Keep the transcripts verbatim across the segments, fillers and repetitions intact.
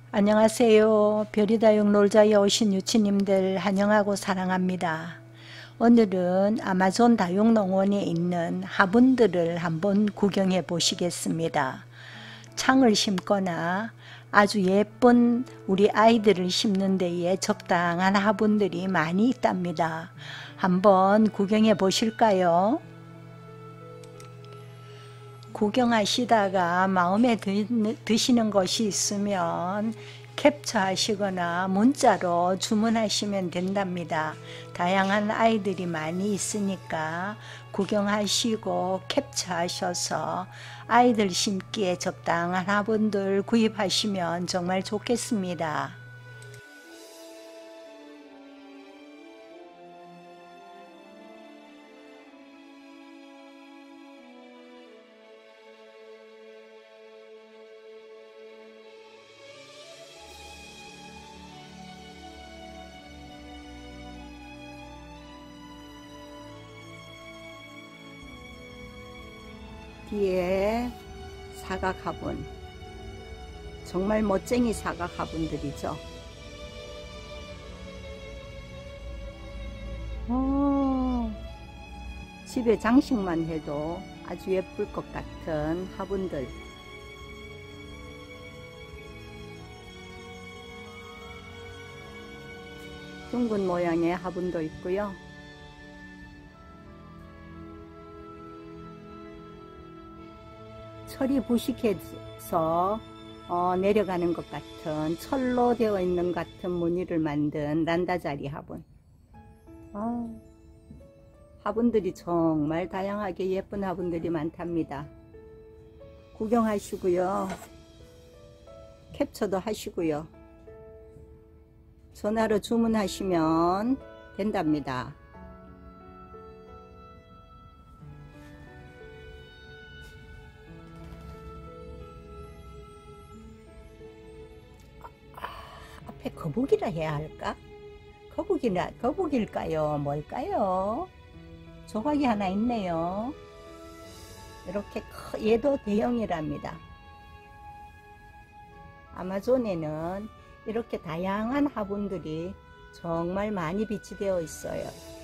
안녕하세요. 별이다육 놀자에 오신 유치님들 환영하고 사랑합니다. 오늘은 아마존 다육농원에 있는 화분들을 한번 구경해 보시겠습니다. 창을 심거나 아주 예쁜 우리 아이들을 심는 데에 적당한 화분들이 많이 있답니다. 한번 구경해 보실까요? 구경하시다가 마음에 드시는 것이 있으면 캡처하시거나 문자로 주문하시면 된답니다. 다양한 아이들이 많이 있으니까 구경하시고 캡처하셔서 아이들 심기에 적당한 화분들 구입하시면 정말 좋겠습니다. 뒤에 사각 화분, 정말 멋쟁이 사각 화분들이죠. 오, 집에 장식만 해도 아주 예쁠 것 같은 화분들. 둥근 모양의 화분도 있고요. 철이 부식해서 어, 내려가는 것 같은 철로 되어 있는 같은 무늬를 만든 란다자리 화분. 아, 화분들이 정말 다양하게 예쁜 화분들이 많답니다. 구경하시고요. 캡처도 하시고요. 전화로 주문하시면 된답니다. 앞에 거북이라 해야 할까? 거북이나, 거북일까요? 뭘까요? 조각이 하나 있네요. 이렇게 커, 얘도 대형이랍니다. 아마존에는 이렇게 다양한 화분들이 정말 많이 비치되어 있어요.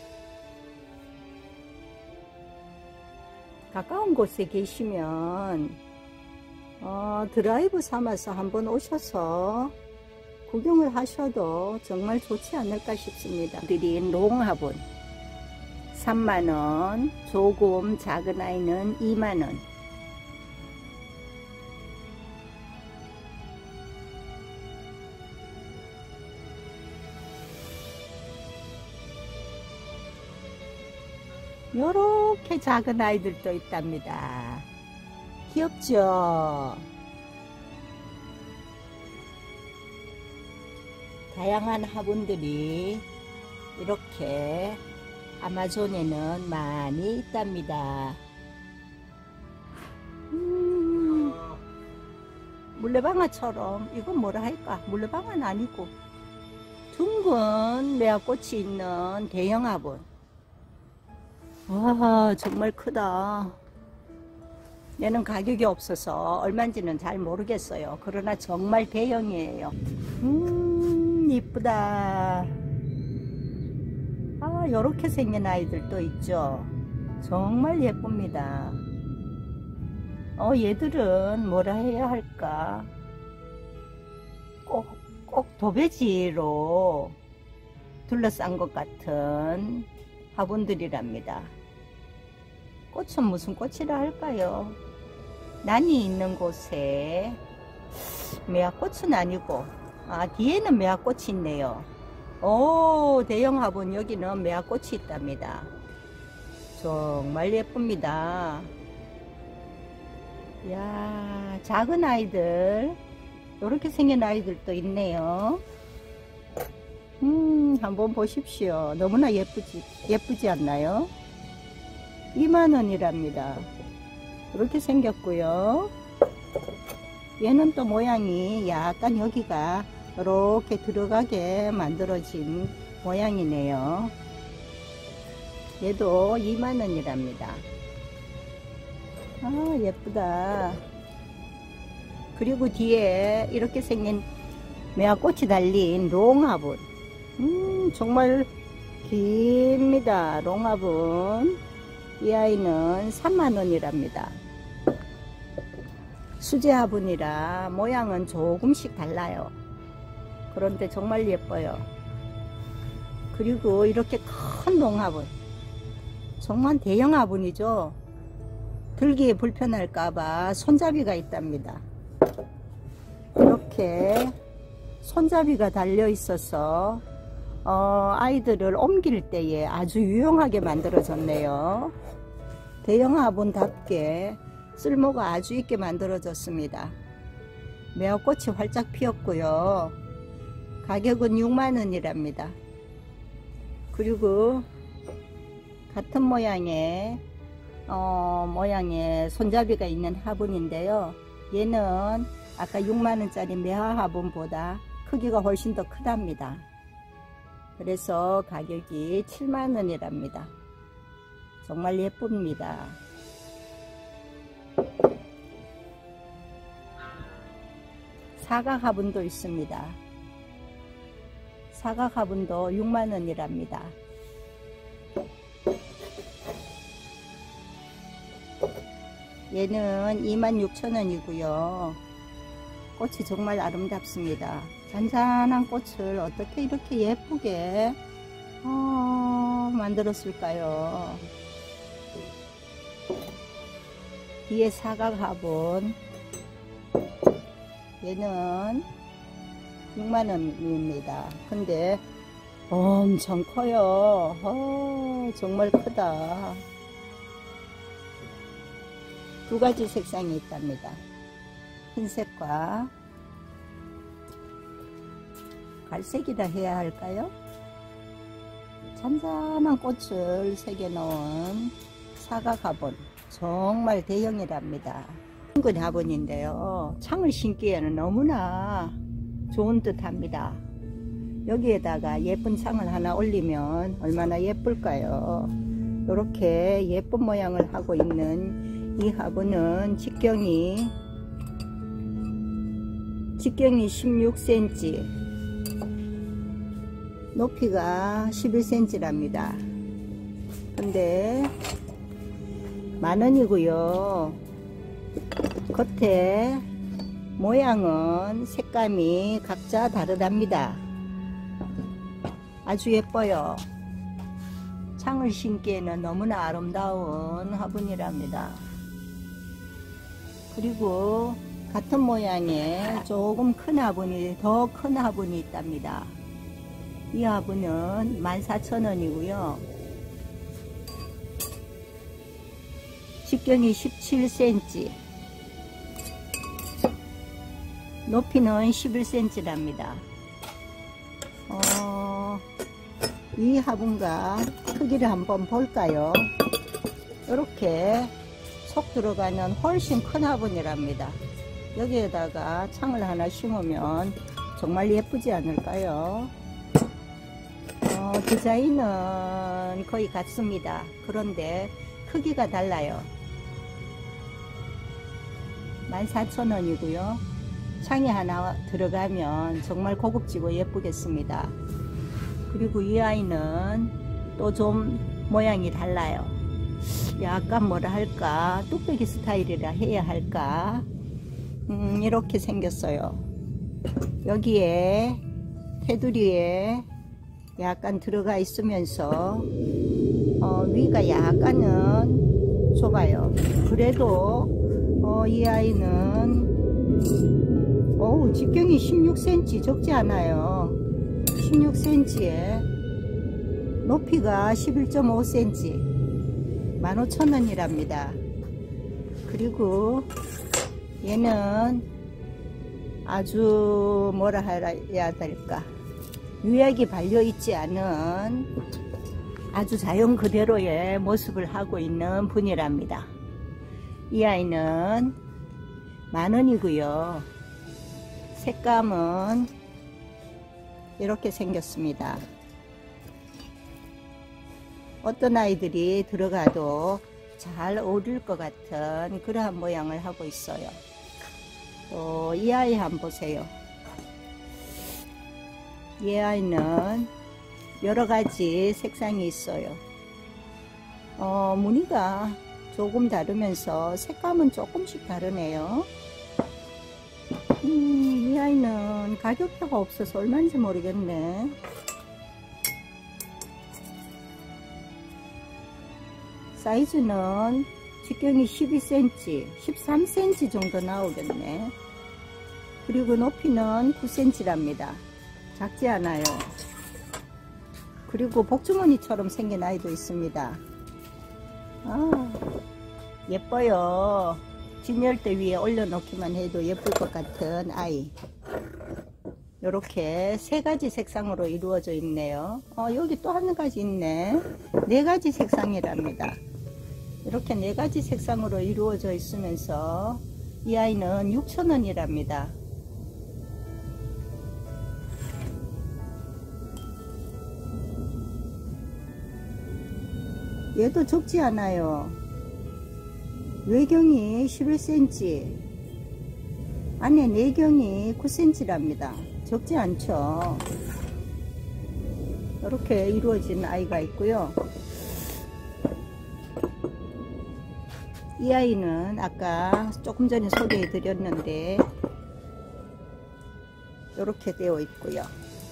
가까운 곳에 계시면 어, 드라이브 삼아서 한번 오셔서 구경을 하셔도 정말 좋지 않을까 싶습니다. 드린 롱화분 삼만 원, 조금 작은 아이는 이만 원. 요렇게 작은 아이들도 있답니다. 귀엽죠? 다양한 화분들이 이렇게 아마존에는 많이 있답니다. 음, 물레방아처럼, 이건 뭐라 할까? 물레방아는 아니고 둥근 매화꽃이 있는 대형 화분. 와, 정말 크다. 얘는 가격이 없어서 얼마인지는 잘 모르겠어요. 그러나 정말 대형이에요. 음, 이쁘다. 아, 요렇게 생긴 아이들도 있죠. 정말 예쁩니다. 어, 얘들은 뭐라 해야 할까? 꼭, 꼭 도배지로 둘러싼 것 같은 화분들이랍니다. 꽃은 무슨 꽃이라 할까요? 난이 있는 곳에 매화꽃은 아니고, 아, 뒤에는 매화꽃이 있네요. 오, 대형 화분 여기는 매화꽃이 있답니다. 정말 예쁩니다. 이야, 작은 아이들, 이렇게 생긴 아이들도 있네요. 음, 한번 보십시오. 너무나 예쁘지, 예쁘지 않나요? 이만 원이랍니다. 이렇게 생겼고요. 얘는 또 모양이 약간 여기가 이렇게 들어가게 만들어진 모양이네요. 얘도 이만 원이랍니다. 아, 예쁘다. 그리고 뒤에 이렇게 생긴 매화꽃이 달린 롱화분. 음, 정말 깁니다. 롱화분. 이 아이는 삼만 원이랍니다. 수제 화분이라 모양은 조금씩 달라요. 그런데 정말 예뻐요. 그리고 이렇게 큰 롱화분, 정말 대형 화분이죠. 들기에 불편할까봐 손잡이가 있답니다. 이렇게 손잡이가 달려 있어서 어, 아이들을 옮길 때에 아주 유용하게 만들어졌네요. 대형 화분답게 쓸모가 아주 있게 만들어졌습니다. 매화꽃이 활짝 피었고요. 가격은 육만 원이랍니다. 그리고 같은 모양의 어, 모양의 손잡이가 있는 화분인데요. 얘는 아까 육만 원짜리 매화 화분보다 크기가 훨씬 더 크답니다. 그래서 가격이 칠만 원이랍니다. 정말 예쁩니다. 사각 화분도 있습니다. 사각 화분도 육만 원이랍니다. 얘는 이만 육천 원이고요. 꽃이 정말 아름답습니다. 잔잔한 꽃을 어떻게 이렇게 예쁘게 어, 만들었을까요? 뒤에 사각 화분, 얘는 육만 원입니다. 근데 엄청 커요. 어, 정말 크다. 두 가지 색상이 있답니다. 흰색과 갈색이라 해야 할까요? 잔잔한 꽃을 새겨 놓은 사각 화분, 정말 대형이랍니다. 둥근 화분인데요, 창을 심기에는 너무나 좋은 듯 합니다. 여기에다가 예쁜 창을 하나 올리면 얼마나 예쁠까요? 이렇게 예쁜 모양을 하고 있는 이 화분은 직경이 직경이 십육 센티미터, 높이가 십일 센티미터랍니다. 근데 만원이고요. 겉에 모양은 색감이 각자 다르답니다. 아주 예뻐요. 창을 심기에는 너무나 아름다운 화분이랍니다. 그리고 같은 모양의 조금 큰 화분이, 더 큰 화분이 있답니다. 이 화분은 만 사천 원이고요. 직경이 십칠 센티미터, 높이는 십일 센티미터랍니다. 어, 이 화분과 크기를 한번 볼까요? 이렇게 속 들어가는 훨씬 큰 화분이랍니다. 여기에다가 창을 하나 심으면 정말 예쁘지 않을까요? 어, 디자인은 거의 같습니다. 그런데 크기가 달라요. 만 사천 원이고요. 창이 하나 들어가면 정말 고급지고 예쁘겠습니다. 그리고 이 아이는 또 좀 모양이 달라요. 약간 뭐라 할까, 뚝배기 스타일이라 해야 할까, 음, 이렇게 생겼어요. 여기에 테두리에 약간 들어가 있으면서 어, 위가 약간은 좁아요. 그래도 어, 이 아이는 어우, 직경이 십육 센티미터, 적지 않아요. 십육 센티미터에 높이가 십일 점 오 센티미터, 만 오천 원이랍니다. 그리고 얘는 아주 뭐라 해야 될까, 유약이 발려있지 않은 아주 자연 그대로의 모습을 하고 있는 분이랍니다. 이 아이는 만 원이고요. 색감은 이렇게 생겼습니다. 어떤 아이들이 들어가도 잘 어울릴 것 같은 그러한 모양을 하고 있어요. 또 이 아이 한번 보세요. 이 아이는 여러가지 색상이 있어요. 어, 무늬가 조금 다르면서 색감은 조금씩 다르네요. 음, 이 아이는 가격표가 없어서 얼마인지 모르겠네. 사이즈는 직경이 십이 센티미터, 십삼 센티미터 정도 나오겠네. 그리고 높이는 구 센티미터랍니다. 작지 않아요. 그리고 복주머니처럼 생긴 아이도 있습니다. 아, 예뻐요. 진열대 위에 올려놓기만 해도 예쁠 것 같은 아이. 이렇게 세 가지 색상으로 이루어져 있네요. 어, 여기 또 한 가지 있네. 네 가지 색상이랍니다. 이렇게 네 가지 색상으로 이루어져 있으면서 이 아이는 육천 원이랍니다. 얘도 적지 않아요. 외경이 십일 센티미터, 안에 내경이 구 센티미터랍니다. 적지 않죠. 이렇게 이루어진 아이가 있고요. 이 아이는 아까 조금 전에 소개해 드렸는데 이렇게 되어 있고요.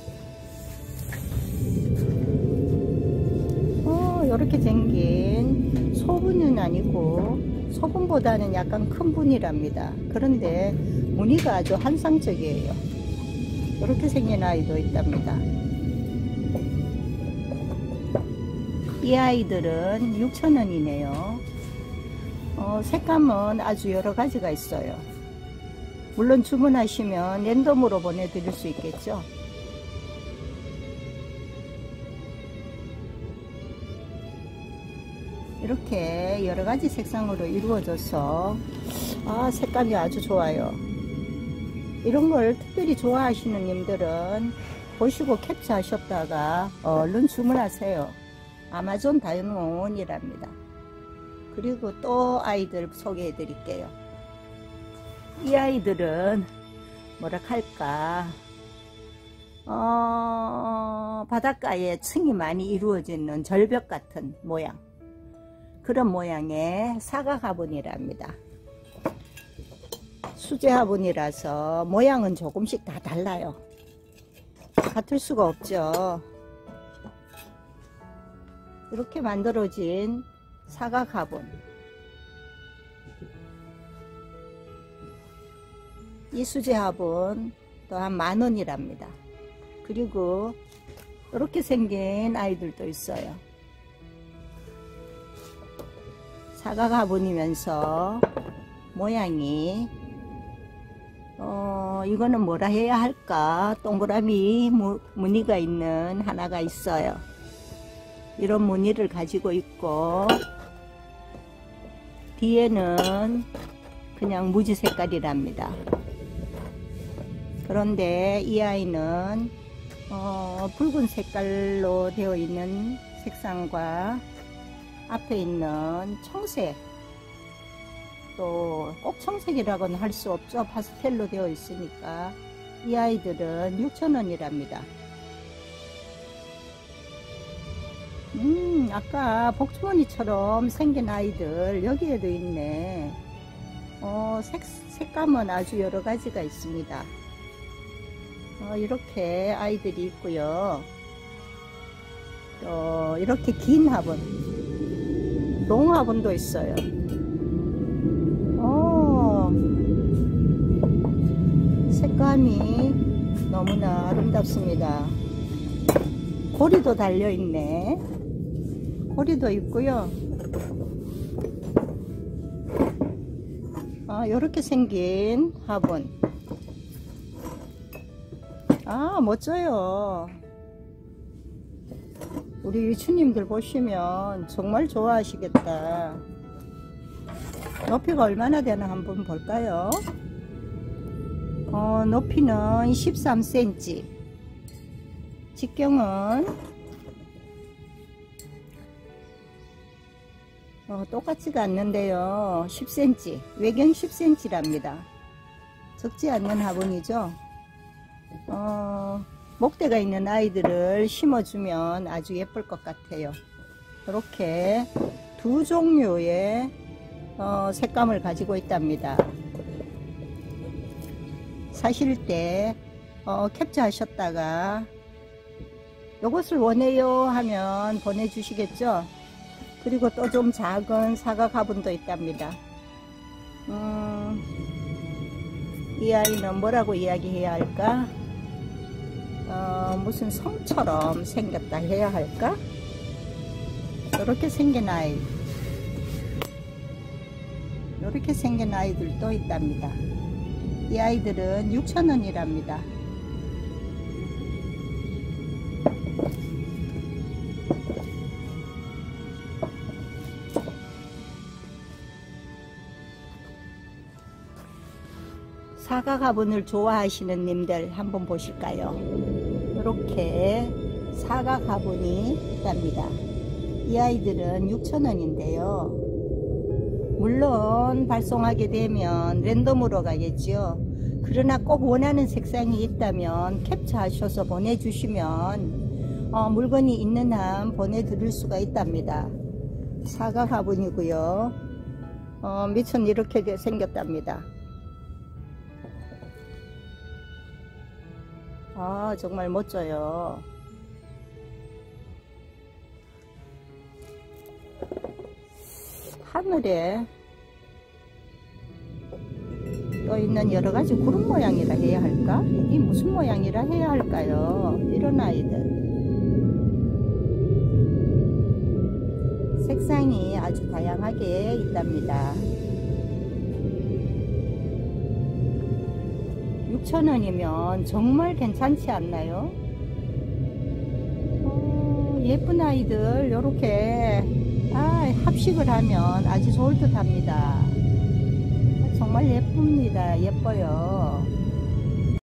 어, 이렇게 생긴 소분은 아니고 소분보다는 약간 큰 분이랍니다. 그런데 무늬가 아주 환상적이에요. 이렇게 생긴 아이도 있답니다. 이 아이들은 육천 원이네요. 어, 색감은 아주 여러 가지가 있어요. 물론 주문하시면 랜덤으로 보내드릴 수 있겠죠. 이렇게 여러 가지 색상으로 이루어져서 아, 색감이 아주 좋아요. 이런 걸 특별히 좋아하시는 님들은 보시고 캡처하셨다가 얼른 주문하세요. 아마존 다이몬이랍니다. 그리고 또 아이들 소개해 드릴게요. 이 아이들은 뭐라 할까, 어, 바닷가에 층이 많이 이루어지는 절벽 같은 모양, 그런 모양의 사각 화분이랍니다. 수제 화분이라서 모양은 조금씩 다 달라요. 같을 수가 없죠. 이렇게 만들어진 사각 화분, 이 수제 화분 또한 만 원이랍니다. 그리고 이렇게 생긴 아이들도 있어요. 사각 화분이면서 모양이 어 이거는 뭐라 해야 할까, 동그라미 무, 무늬가 있는 하나가 있어요. 이런 무늬를 가지고 있고 뒤에는 그냥 무지 색깔이랍니다. 그런데 이 아이는 어, 붉은 색깔로 되어 있는 색상과 앞에 있는 청색, 또 꼭 청색이라고는 할 수 없죠. 파스텔로 되어 있으니까. 이 아이들은 육천 원이랍니다. 음, 아까 복주머니처럼 생긴 아이들 여기에도 있네. 어, 색, 색감은 아주 여러 가지가 있습니다. 어, 이렇게 아이들이 있고요. 또 이렇게 긴 화분, 롱 화분도 있어요. 어, 색감이 너무나 아름답습니다. 고리도 달려있네. 고리도 있고요. 아, 요렇게 생긴 화분. 아, 멋져요. 우리 유추님들 보시면 정말 좋아하시겠다. 높이가 얼마나 되나 한번 볼까요? 어, 높이는 십삼 센티미터, 직경은 어, 똑같지가 않는데요. 십 센티미터, 외경 십 센티미터랍니다. 적지 않는 화분이죠. 어, 목대가 있는 아이들을 심어주면 아주 예쁠 것 같아요. 이렇게 두 종류의 어, 색감을 가지고 있답니다. 사실 때 어, 캡처하셨다가 이것을 원해요 하면 보내주시겠죠. 그리고 또 좀 작은 사과 화분도 있답니다. 음, 이 아이는 뭐라고 이야기해야 할까? 어, 무슨 성처럼 생겼다 해야 할까? 이렇게 생긴 아이, 이렇게 생긴 아이들도 있답니다. 이 아이들은 육천 원이랍니다. 사과 화분을 좋아하시는 님들 한번 보실까요? 이렇게 사과 화분이 있답니다. 이 아이들은 육천 원인데요. 물론 발송하게 되면 랜덤으로 가겠죠. 그러나 꼭 원하는 색상이 있다면 캡처하셔서 보내주시면 어, 물건이 있는 한 보내드릴 수가 있답니다. 사과 화분이고요. 어, 밑은 이렇게 생겼답니다. 아, 정말 멋져요. 하늘에 떠 있는 여러 가지 구름 모양이라 해야 할까? 이게 무슨 모양이라 해야 할까요? 이런 아이들. 색상이 아주 다양하게 있답니다. 육천 원이면 정말 괜찮지 않나요? 어, 예쁜 아이들 요렇게 아, 합식을 하면 아주 좋을 듯 합니다. 정말 예쁩니다. 예뻐요.